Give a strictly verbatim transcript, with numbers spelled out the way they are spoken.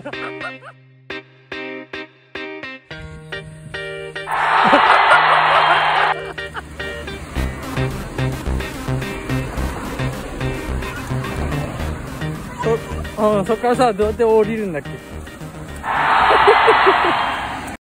そ、うん、そっからさ、どうやって降りるんだっけ？